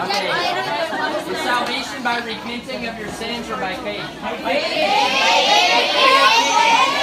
Okay. Is salvation by repenting of your sins or by faith?